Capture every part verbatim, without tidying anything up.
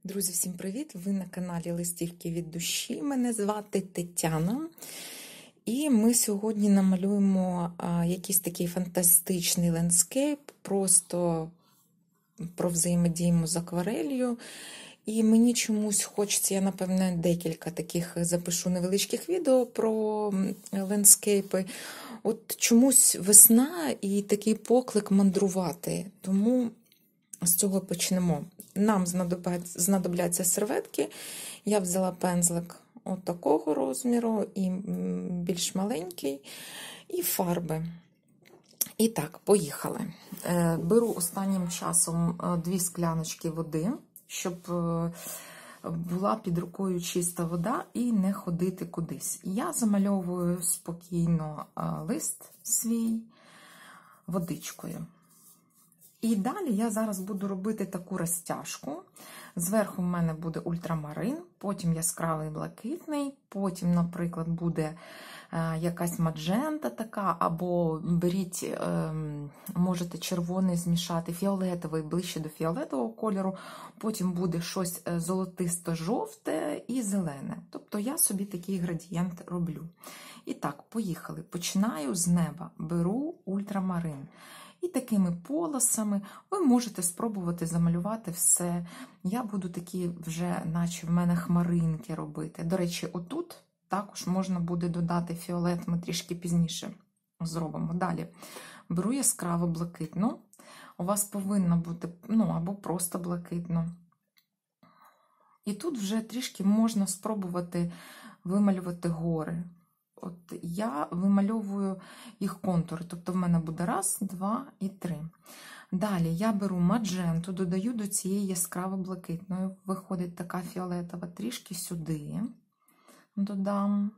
Друзі, всім привіт! Ви на каналі Листівки від душі. Мене звати Тетяна. І ми сьогодні намалюємо а, якийсь такий фантастичний лендскейп, просто провзаємодіємо з акварелью. І мені чомусь хочеться, я, напевне, декілька таких запишу невеличких відео про лендскейпи. От чомусь весна і такий поклик мандрувати. Тому з цього почнемо. Нам знадобляться серветки. Я взяла пензлик от такого розміру і більш маленький, і фарби. І так, поїхали. Беру останнім часом дві скляночки води, щоб була під рукою чиста вода і не ходити кудись. Я замальовую спокійно лист свій водичкою. І далі я зараз буду робити таку розтяжку. Зверху в мене буде ультрамарин, потім яскравий блакитний, потім, наприклад, буде якась маджента така, або беріть, можете червоний змішати, фіолетовий, ближче до фіолетового кольору, потім буде щось золотисто-жовте і зелене. Тобто я собі такий градієнт роблю. І так, поїхали. Починаю з неба, беру ультрамарин. І такими полосами ви можете спробувати замалювати все. Я буду такі вже, наче в мене хмаринки робити. До речі, отут також можна буде додати фіолет, ми трішки пізніше зробимо. Далі беру яскраво блакитну. У вас повинно бути, ну, або просто блакитно. І тут вже трішки можна спробувати вималювати гори. От я вимальовую їх контури, тобто в мене буде раз, два і три. Далі я беру мадженту, додаю до цієї яскраво-блакитної, виходить така фіолетова, трішки сюди додам.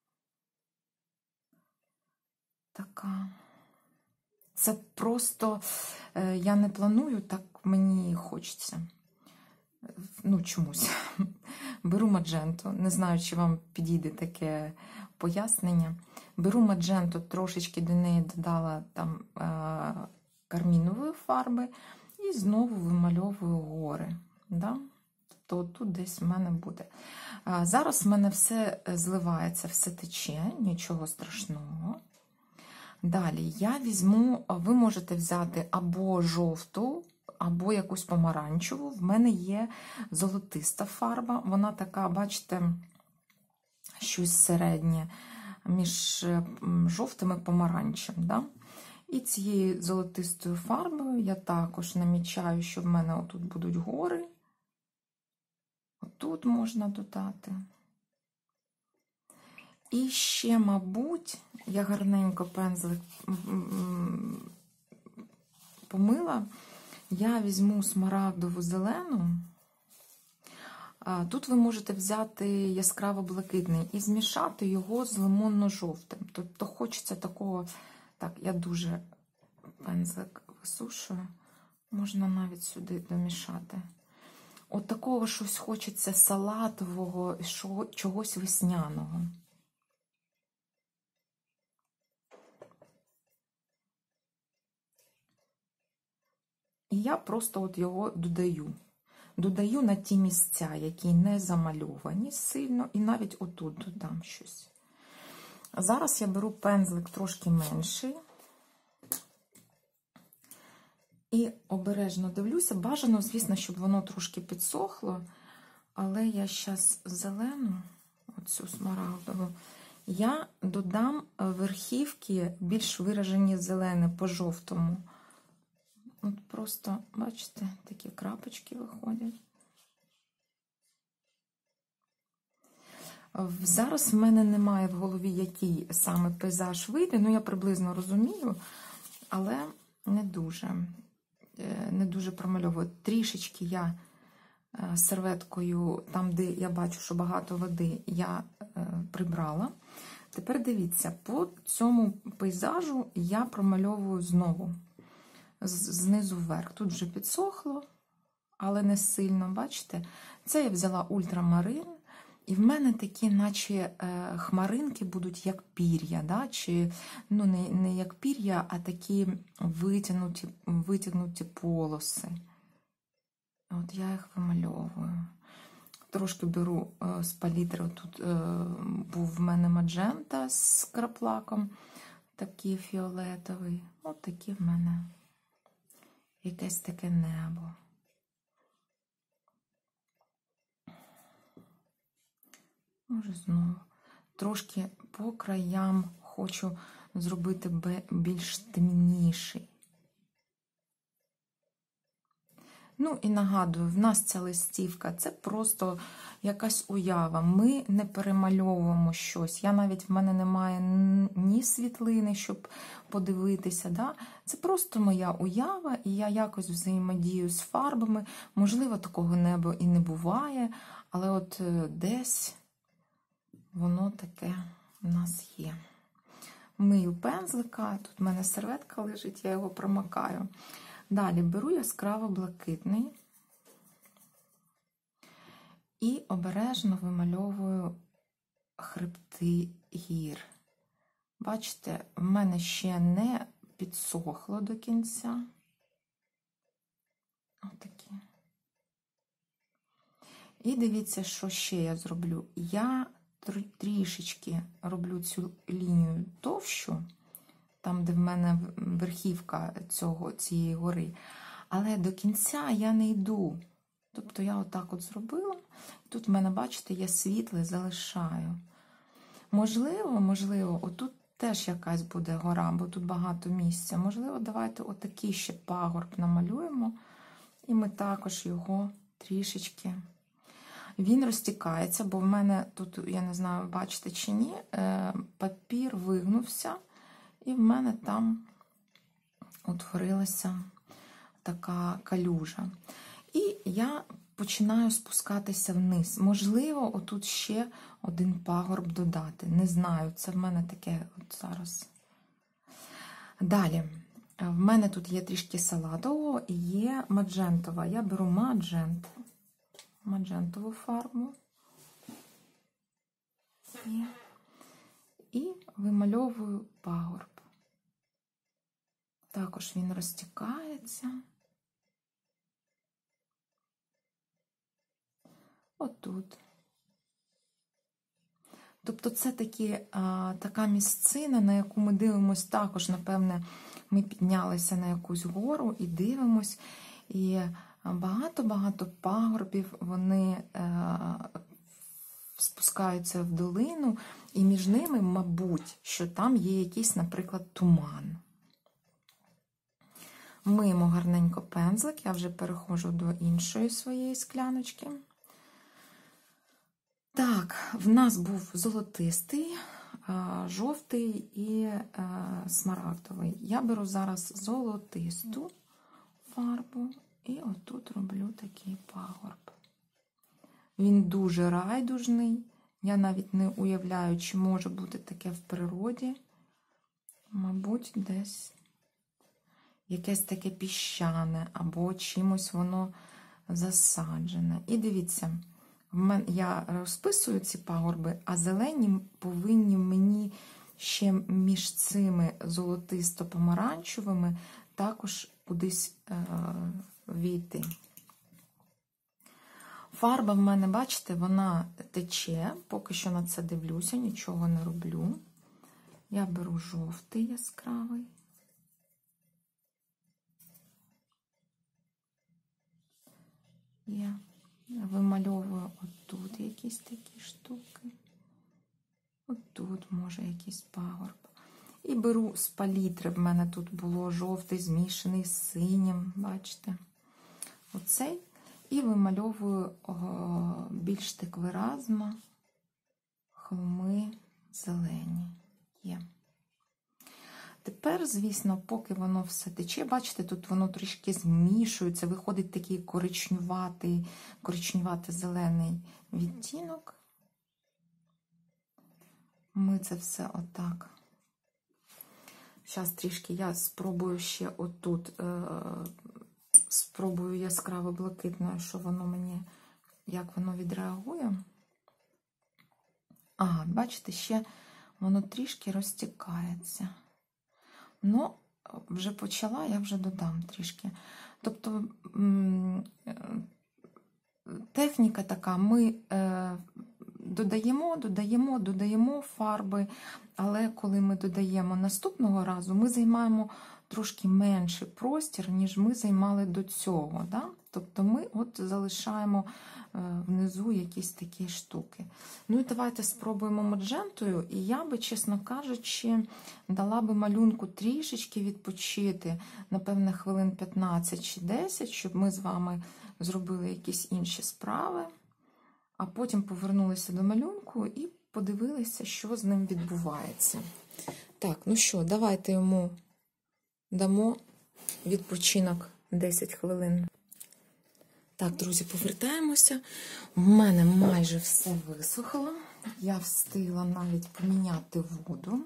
Така. Це просто, я не планую, так мені хочеться. Ну, чомусь. Беру мадженту, не знаю, чи вам підійде таке пояснення. Беру мадженту, трошечки до неї додала там е кармінової фарби і знову вимальовую гори. Да? То тут десь в мене буде. А зараз в мене все зливається, все тече, нічого страшного. Далі я візьму, ви можете взяти або жовту, або якусь помаранчеву. В мене є золотиста фарба. Вона така, бачите, щось середнє між жовтим і помаранчем. Да? І цією золотистою фарбою я також намічаю, що в мене отут будуть гори. Отут можна додати. І ще, мабуть, я гарненько пензлик помила. Я візьму смарагдову зелену. Тут ви можете взяти яскраво-блакитний і змішати його з лимонно-жовтим. Тобто хочеться такого, так, я дуже пензлик висушую, можна навіть сюди домішати. От такого щось хочеться салатового, чогось весняного. І я просто от його додаю. Додаю на ті місця, які не замальовані сильно, і навіть отут додам щось. Зараз я беру пензлик трошки менший. І обережно дивлюся. Бажано, звісно, щоб воно трошки підсохло, але я зараз зелену, оцю смарагдову, я додам верхівки більш виражені зелені по жовтому. От просто, бачите, такі крапочки виходять. Зараз в мене немає в голові, який саме пейзаж вийде, ну я приблизно розумію, але не дуже, не дуже промальовую. Трішечки я серветкою, там, де я бачу, що багато води, я прибрала. Тепер дивіться, по цьому пейзажу я промальовую знову. Знизу вверх. Тут вже підсохло, але не сильно, бачите? Це я взяла ультрамарин, і в мене такі, наче е, хмаринки будуть як пір'я, да? Чи, ну, не, не як пір'я, а такі витягнуті, витягнуті полоси. От я їх вимальовую. Трошки беру з палітри, тут був в мене маджента з краплаком, такий фіолетовий. Ось такі в мене якесь таке небо. Може знову. Трошки по краям хочу зробити більш темніший. Ну і нагадую, в нас ця листівка, це просто якась уява. Ми не перемальовуємо щось. Я навіть, в мене немає ні світлини, щоб подивитися. Да? Це просто моя уява, і я якось взаємодію з фарбами. Можливо, такого неба і не буває, але от десь воно таке у нас є. Мию пензлика, тут в мене серветка лежить, я його промокаю. Далі беру яскраво блакитний і обережно вимальовую хребти гір. Бачите, в мене ще не підсохло до кінця. Отакі. І дивіться, що ще я зроблю. Я трішечки роблю цю лінію товщу, там, де в мене верхівка цього, цієї гори. Але до кінця я не йду. Тобто я отак от зробила. Тут в мене, бачите, я світле залишаю. Можливо, можливо, отут теж якась буде гора, бо тут багато місця. Можливо, давайте отакий ще пагорб намалюємо. І ми також його трішечки... Він розтікається, бо в мене тут, я не знаю, бачите чи ні, папір вигнувся. І в мене там утворилася така калюжа. І я починаю спускатися вниз. Можливо, отут ще один пагорб додати. Не знаю, це в мене таке от зараз. Далі. В мене тут є трішки салатового і є маджентова. Я беру маджент, маджентову фарбу. І, і вимальовую пагорб. Також він розтікається. Отут. Тобто це такі, а, така місцина, на яку ми дивимося також, напевне, ми піднялися на якусь гору і дивимось. І багато-багато пагорбів, вони а, спускаються в долину, і між ними, мабуть, що там є якийсь, наприклад, туман. Миємо гарненько пензлик, я вже переходжу до іншої своєї скляночки. Так, в нас був золотистий, жовтий і смарагдовий. Я беру зараз золотисту фарбу і отут роблю такий пагорб. Він дуже райдужний, я навіть не уявляю, чи може бути таке в природі. Мабуть, десь якесь таке піщане, або чимось воно засаджене. І дивіться, я розписую ці пагорби, а зелені повинні мені ще між цими золотисто-помаранчевими також кудись е, війти. Фарба в мене, бачите, вона тече, поки що на це дивлюся, нічого не роблю. Я беру жовтий яскравий. Я вимальовую отут якісь такі штуки. Отут, може, якийсь пагорб. І беру з палітри, в мене тут було жовтий, змішаний з синім, бачите. Оцей. І вимальовую о, більш так виразно холми зелені. Є. Тепер, звісно, поки воно все тече, бачите, тут воно трішки змішується, виходить такий коричнюватий, коричнювато-зелений відтінок. Ми це все отак. Зараз трішки я спробую ще отут, е, спробую яскраво блакитною, що воно мені, як воно відреагує. Ага, бачите, ще воно трішки розтікається. Ну, вже почала, я вже додам трішки. Тобто, техніка така, ми е, додаємо, додаємо, додаємо фарби, але коли ми додаємо наступного разу, ми займаємо трошки менший простір, ніж ми займали до цього. Да? Тобто ми от залишаємо внизу якісь такі штуки. Ну і давайте спробуємо маджентою. І я би, чесно кажучи, дала би малюнку трішечки відпочити, напевне, хвилин п'ятнадцять чи десять, щоб ми з вами зробили якісь інші справи, а потім повернулися до малюнку і подивилися, що з ним відбувається. Так, ну що, давайте йому дамо відпочинок десять хвилин. Так, друзі, повертаємося. У мене майже все висохло. Я встигла навіть поміняти воду.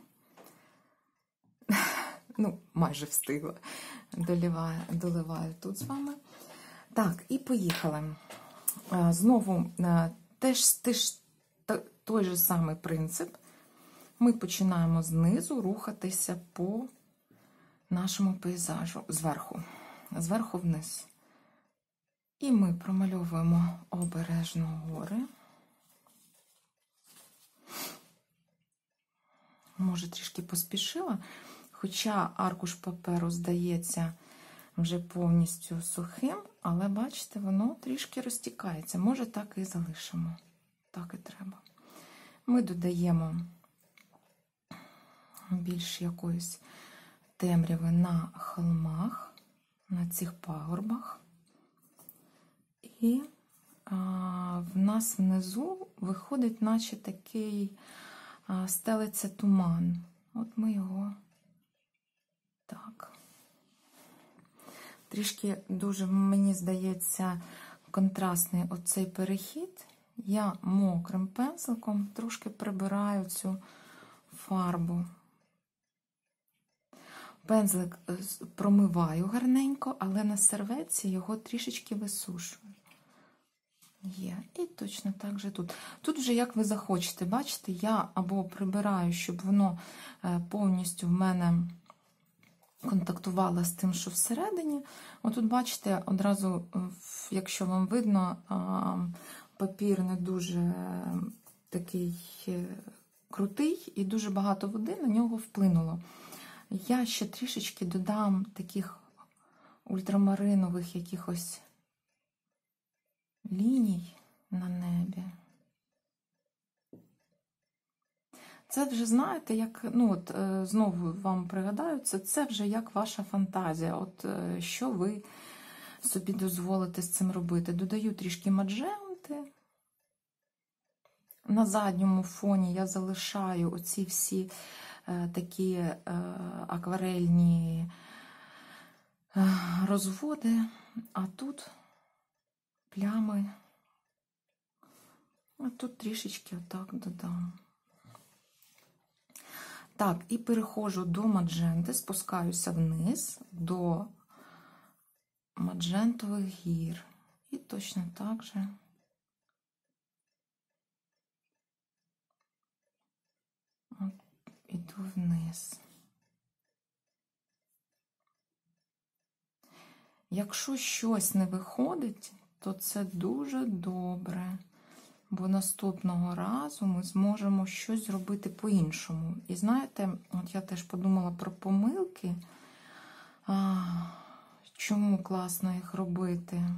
Ну, майже встигла. Доливаю, доливаю тут з вами. Так, і поїхали. Знову теж, теж той же самий принцип. Ми починаємо знизу рухатися по нашому пейзажу, зверху, зверху вниз. І ми промальовуємо обережно гори. Може, трішки поспішила, хоча аркуш паперу здається вже повністю сухим, але, бачите, воно трішки розтікається. Може, так і залишимо. Так і треба. Ми додаємо більш якоїсь темряви на холмах, на цих пагорбах. І а, в нас внизу виходить, наче такий а, стелиться туман. От ми його так. Трішки дуже, мені здається, контрастний оцей перехід. Я мокрим пензликом трошки прибираю цю фарбу. Пензлик промиваю гарненько, але на серветці його трішечки висушую. Є. І точно так же тут. Тут вже як ви захочете, бачите, я або прибираю, щоб воно повністю в мене контактувало з тим, що всередині. Отут, бачите, одразу, якщо вам видно, папір не дуже такий крутий і дуже багато води на нього вплинуло. Я ще трішечки додам таких ультрамаринових якихось ліній на небі. Це вже, знаєте, як, ну от, знову вам пригадаю, це, це вже як ваша фантазія. От що ви собі дозволите з цим робити. Додаю трішки мадженти. На задньому фоні я залишаю оці всі е, такі е, акварельні е, розводи, а тут плями. А тут трішечки отак додам. Так, і переходжу до мадженти, спускаюся вниз до маджентових гір. І точно так же от, іду вниз. Якщо щось не виходить, то це дуже добре, бо наступного разу ми зможемо щось зробити по-іншому. І знаєте, от я теж подумала про помилки. А, чому класно їх робити?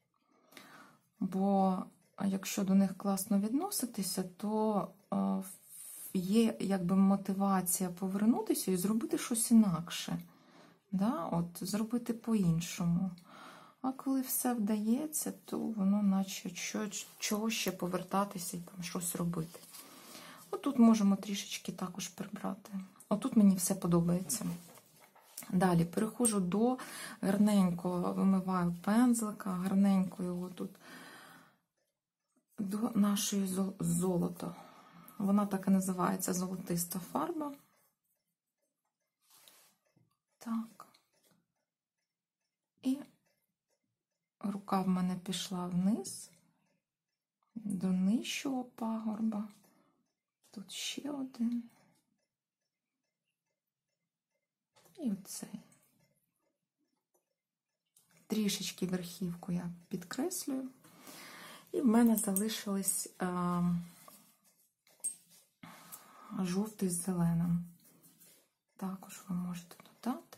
Бо якщо до них класно відноситися, то а, є якби мотивація повернутися і зробити щось інакше. Да? От, зробити по-іншому. А коли все вдається, то воно наче чого ще повертатися і там щось робити. Отут можемо трішечки також прибрати. Отут мені все подобається. Далі переходжу до гарненько, вимиваю пензлика, гарненько його тут до нашої золота. Вона так і називається золотиста фарба. Так. І рука в мене пішла вниз, до нижчого пагорба. Тут ще один. І оцей. Трішечки верхівку я підкреслюю. І в мене залишились а, жовтий з зеленим. Також ви можете додати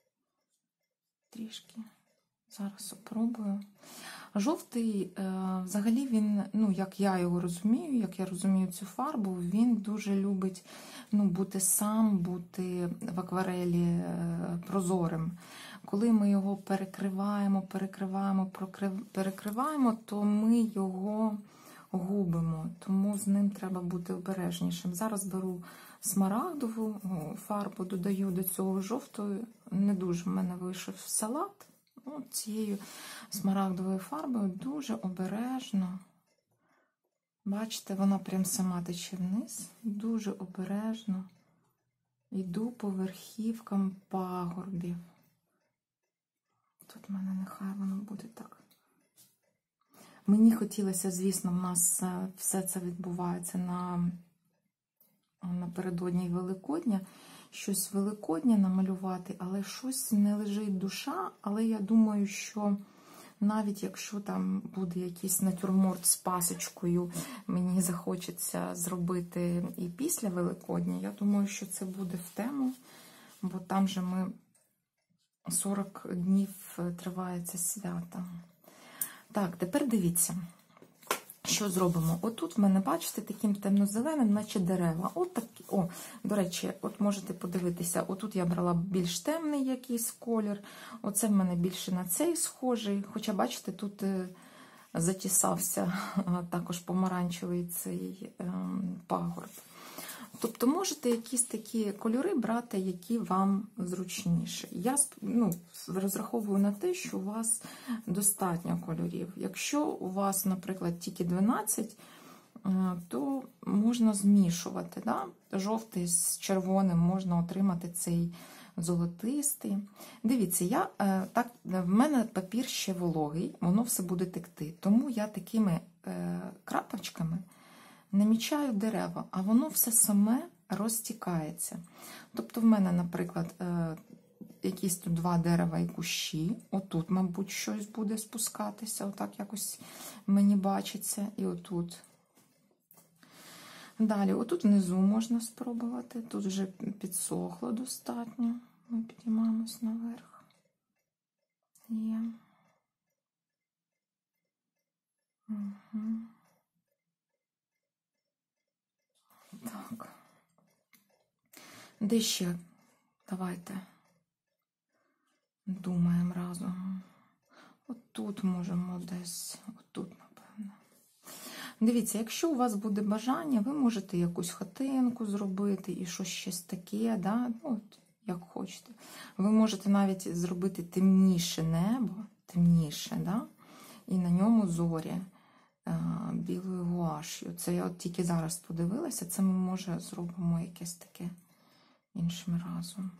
трішки. Зараз спробую. Жовтий, взагалі, він, ну, як я його розумію, як я розумію цю фарбу, він дуже любить, ну, бути сам, бути в акварелі прозорим. Коли ми його перекриваємо, перекриваємо, перекриваємо, то ми його губимо, тому з ним треба бути обережнішим. Зараз беру смарагдову фарбу, додаю до цього жовтої, не дуже в мене вийшов салат. Ну, цією смарагдовою фарбою дуже обережно, бачите, вона прям сама тече вниз, дуже обережно йду по верхівкам пагорбів. Тут в мене нехай воно буде так. Мені хотілося, звісно, в нас все це відбувається на, напередодні Великодня, щось великоднє намалювати, але щось не лежить душа, але я думаю, що навіть якщо там буде якийсь натюрморт з пасочкою, мені захочеться зробити і після Великодня, я думаю, що це буде в тему, бо там же ми сорок днів триває це свято. Так, тепер дивіться. Що зробимо? Отут в мене, бачите, таким темно-зеленим, наче дерева. От такі. О, до речі, от можете подивитися, отут я брала більш темний якийсь колір, оце в мене більше на цей схожий, хоча, бачите, тут затісався також помаранчевий цей пагорб. Тобто можете якісь такі кольори брати, які вам зручніші. Я, ну, розраховую на те, що у вас достатньо кольорів. Якщо у вас, наприклад, тільки дванадцять, то можна змішувати. Да? Жовтий з червоним можна отримати цей золотистий. Дивіться, я, так, в мене папір ще вологий, воно все буде текти. Тому я такими крапочками намічаю дерева, а воно все саме розтікається. Тобто в мене, наприклад, якісь тут два дерева і кущі, отут, мабуть, щось буде спускатися, отак якось мені бачиться, і отут. Далі, отут внизу можна спробувати, тут вже підсохло достатньо, ми підіймаємось наверх. Є. Угу. Так. Де ще? Давайте думаємо разом. От тут можемо десь, от тут, напевно. Дивіться, якщо у вас буде бажання, ви можете якусь хатинку зробити і щось щось таке, да? Ну, от, як хочете. Ви можете навіть зробити темніше небо, темніше, да? І на ньому зорі білою гуаш'ю. Це я от тільки зараз подивилася, це ми, може, зробимо якесь таке іншим разом.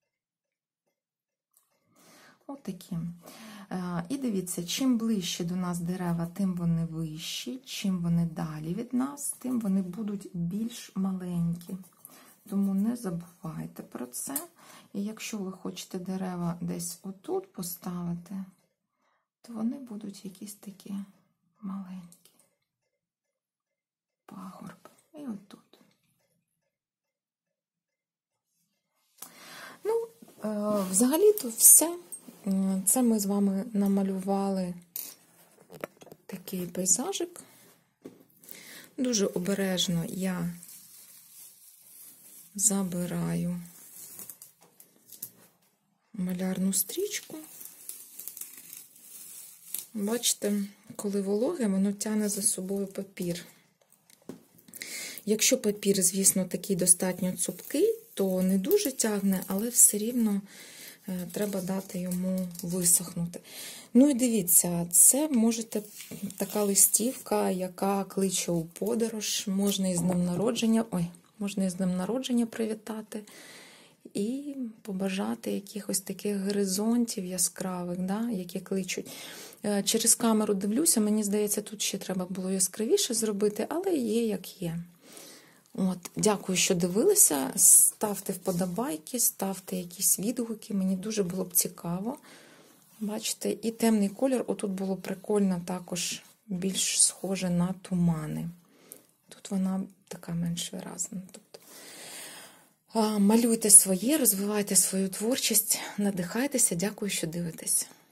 От такі. І дивіться, чим ближче до нас дерева, тим вони вищі, чим вони далі від нас, тим вони будуть більш маленькі. Тому не забувайте про це. І якщо ви хочете дерева десь отут поставити, то вони будуть якісь такі маленькі. Пагорб. І отут. Ну, е, взагалі-то все. Це ми з вами намалювали такий пейзажик. Дуже обережно я забираю малярну стрічку. Бачите, коли вологе, воно тягне за собою папір. Якщо папір, звісно, такий достатньо цупкий, то не дуже тягне, але все рівно треба дати йому висохнути. Ну і дивіться, це можете така листівка, яка кличе у подорож, можна із днем народження, ой, можна із днем народження привітати і побажати якихось таких горизонтів яскравих, да, які кличуть. Через камеру дивлюся, мені здається, тут ще треба було яскравіше зробити, але є як є. От, дякую, що дивилися. Ставте вподобайки, ставте якісь відгуки. Мені дуже було б цікаво. Бачите, і темний колір. Отут було прикольно також більш схожа на тумани. Тут вона така менш виразна. Тобто, малюйте своє, розвивайте свою творчість, надихайтеся. Дякую, що дивитесь.